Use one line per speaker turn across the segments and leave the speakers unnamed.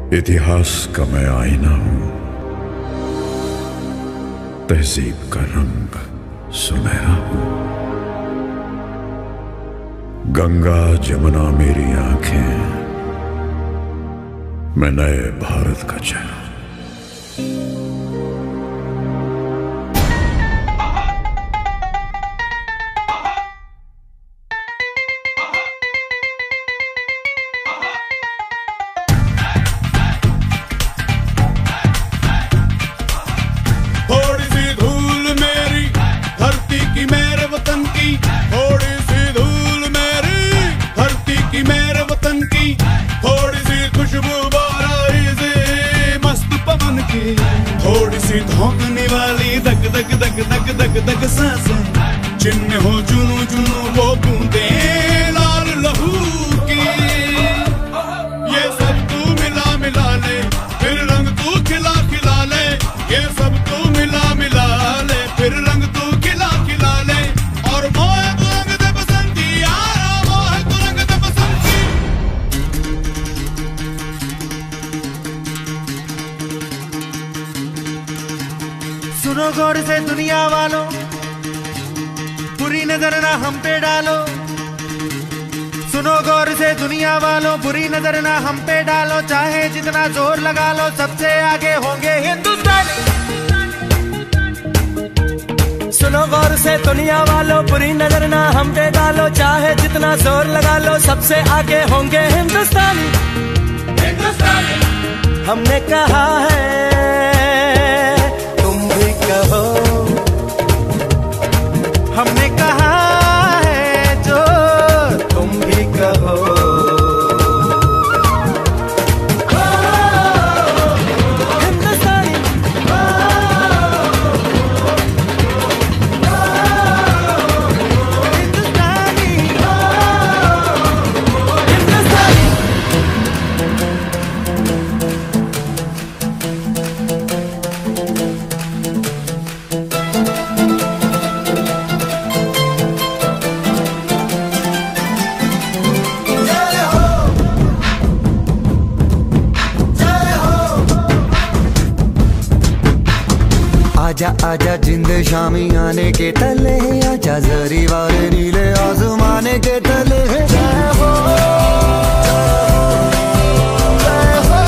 इतिहास का मैं आईना हूं, तहजीब का रंग सुनहरा हूं। गंगा जमुना मेरी आंखें, मैं नए भारत का चेहरा।
थोड़ी सी धोखने वाली दक दक दक दक दक दक सांसें, जिनमें हो जुनू जुनू वो बूंदें लाल लहू की। ये सब तू मिला मिला ले, फिर रंग तू खिला खिला ले। ये सब तू मिला मिला ले, फिर रंग तू खिला खिला ले। और मोह तू रंग दे बसंती यारा, मोह तू रंग दे बसंती।
सुनो गौर से दुनिया वालों, बुरी नजर ना हम पे डालो। सुनो गौर से दुनिया वालों, बुरी नजर ना हम पे डालो। चाहे जितना जोर लगा लो, सबसे आगे होंगे हिंदुस्तानी।
सुनो गौर से दुनिया वालों, बुरी नजर ना हम पे डालो। चाहे जितना जोर लगा लो, सबसे आगे होंगे हिंदुस्तानी। हमने कहा है, कहो,
हमने कहा है जो
तुम भी कहो। हिंदुस्तानी,
हिंदुस्तानी,
हिंदुस्तानी।
आजा आजा जिंद शामी आने के तले, आजा जरी वाले नीले आसमाने के तले। जय हो, जय हो।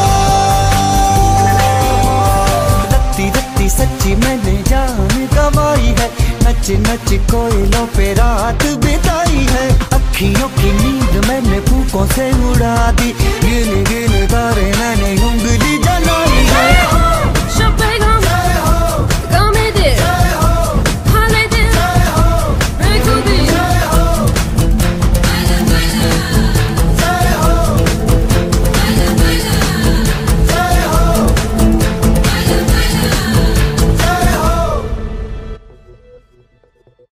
रत्ती रत्ती सच्ची मैंने जान गवाई है, नच नच कोयलों पे रात बिताई है। अखियों की नींद मैंने फूकों से उड़ा दी, गिन गिन तारे मैंने